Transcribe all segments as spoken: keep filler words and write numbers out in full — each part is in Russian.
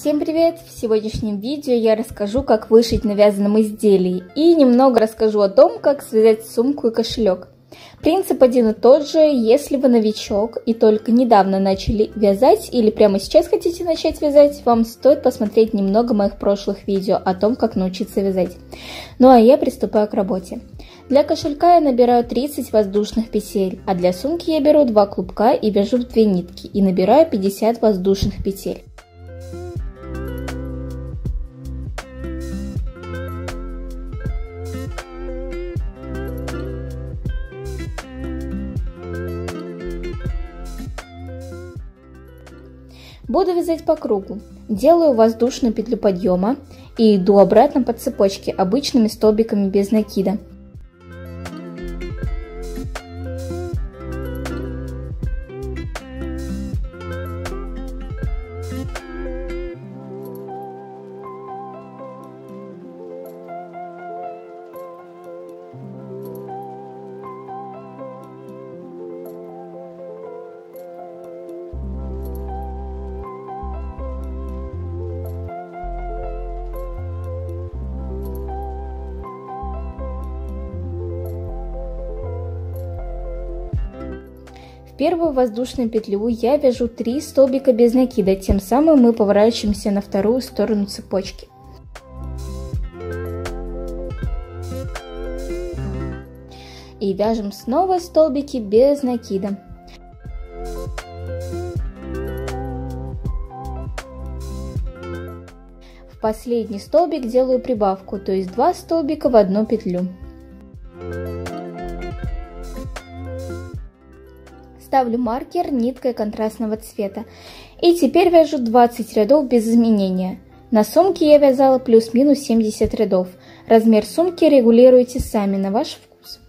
Всем привет! В сегодняшнем видео я расскажу, как вышить на вязаном изделии и немного расскажу о том, как связать сумку и кошелек. Принцип один и тот же, если вы новичок и только недавно начали вязать или прямо сейчас хотите начать вязать, вам стоит посмотреть немного моих прошлых видео о том, как научиться вязать. Ну а я приступаю к работе. Для кошелька я набираю тридцать воздушных петель, а для сумки я беру два клубка и вяжу в две нитки и набираю пятьдесят воздушных петель. Буду вязать по кругу. Делаю воздушную петлю подъема и иду обратно по цепочке обычными столбиками без накида. В первую воздушную петлю я вяжу три столбика без накида, тем самым мы поворачиваемся на вторую сторону цепочки. И вяжем снова столбики без накида. В последний столбик делаю прибавку, то есть два столбика в одну петлю. Ставлю маркер ниткой контрастного цвета. И теперь вяжу двадцать рядов без изменения. На сумке я вязала плюс-минус семьдесят рядов. Размер сумки регулируйте сами на ваш вкус.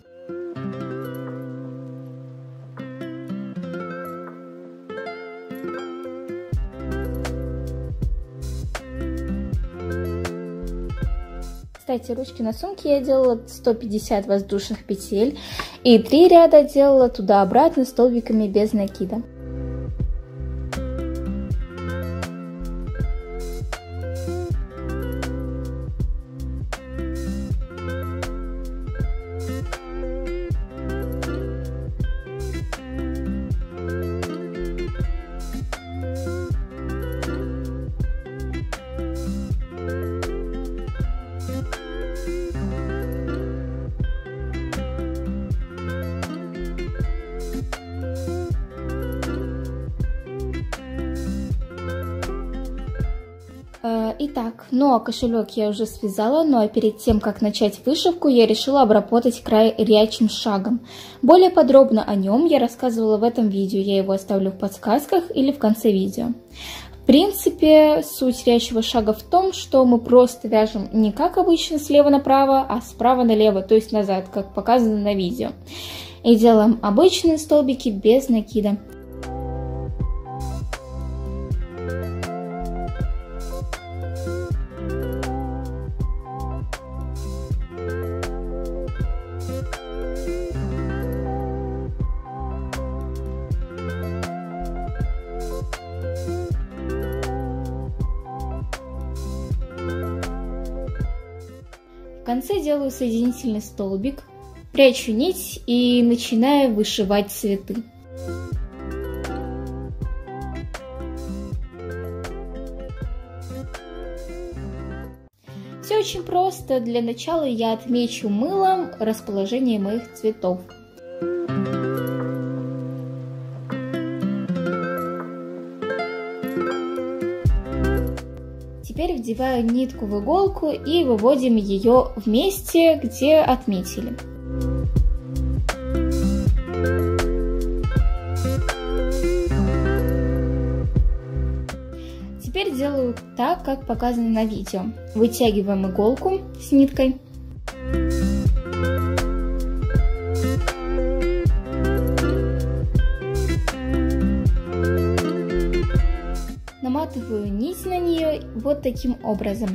Кстати, ручки на сумке я делала сто пятьдесят воздушных петель и три ряда делала туда-обратно столбиками без накида. Итак, ну а кошелек я уже связала, ну а перед тем, как начать вышивку, я решила обработать край рячим шагом. Более подробно о нем я рассказывала в этом видео, я его оставлю в подсказках или в конце видео. В принципе, суть рячего шага в том, что мы просто вяжем не как обычно слева направо, а справа налево, то есть назад, как показано на видео. И делаем обычные столбики без накида. В конце делаю соединительный столбик, прячу нить и начинаю вышивать цветы. Все очень просто. Для начала я отмечу мылом расположение моих цветов. Теперь вдеваю нитку в иголку и выводим ее в месте, где отметили. Теперь делаю так, как показано на видео. Вытягиваем иголку с ниткой. Наматываю нить на нее вот таким образом.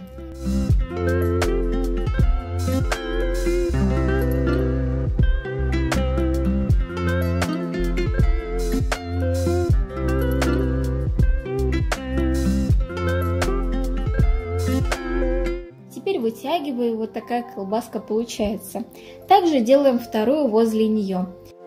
вытягиваю, и вот такая колбаска получается. Также делаем вторую возле нее.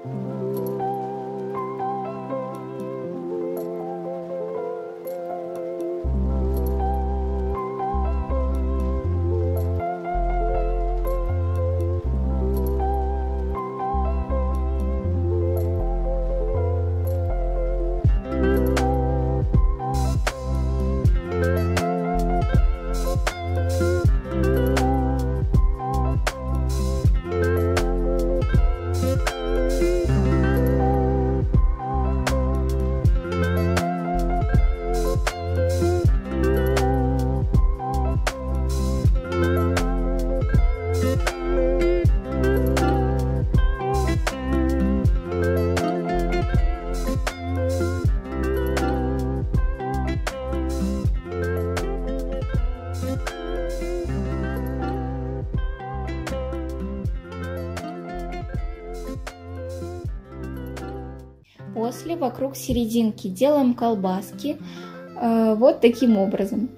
После вокруг серединки делаем колбаски э, вот таким образом.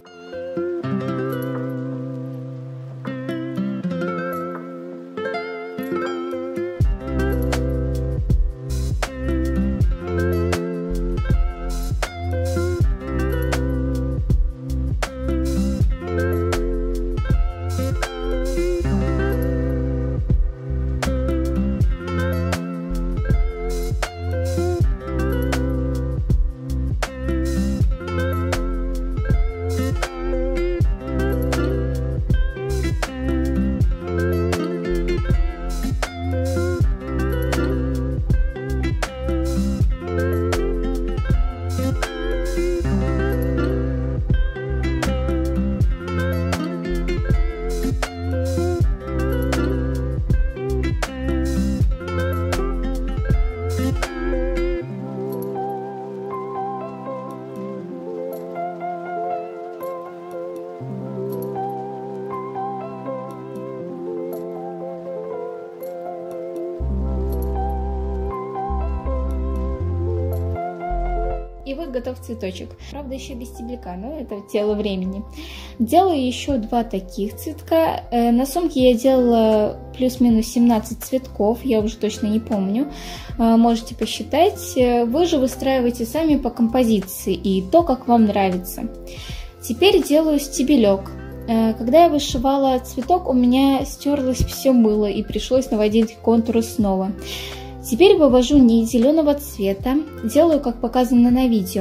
И вот готов цветочек. Правда, еще без стебелька, но это дело времени. Делаю еще два таких цветка. На сумке я делала плюс-минус семнадцать цветков, я уже точно не помню. Можете посчитать. Вы же выстраиваете сами по композиции и то, как вам нравится. Теперь делаю стебелек. Когда я вышивала цветок, у меня стерлось все мыло и пришлось наводить контуры снова. Теперь вывожу нить зеленого цвета, делаю, как показано на видео.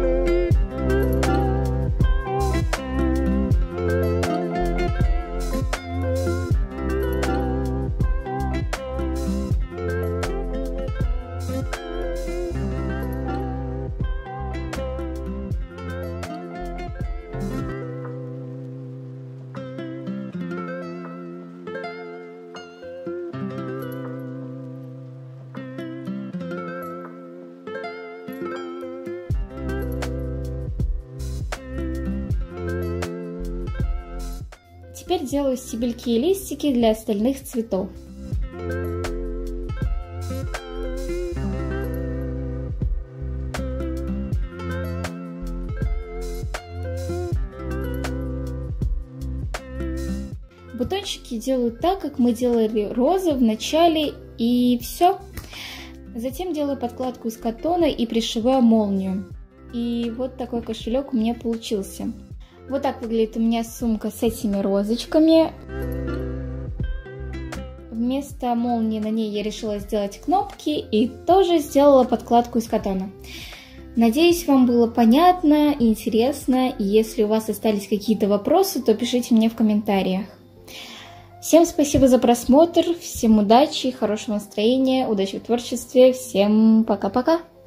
Теперь делаю стебельки и листики для остальных цветов. Бутончики делаю так, как мы делали розы в начале, и все. Затем делаю подкладку из катона и пришиваю молнию. И вот такой кошелек у меня получился. Вот так выглядит у меня сумка с этими розочками. Вместо молнии на ней я решила сделать кнопки и тоже сделала подкладку из катона. Надеюсь, вам было понятно, интересно. И если у вас остались какие-то вопросы, то пишите мне в комментариях. Всем спасибо за просмотр, всем удачи, хорошего настроения, удачи в творчестве, всем пока-пока!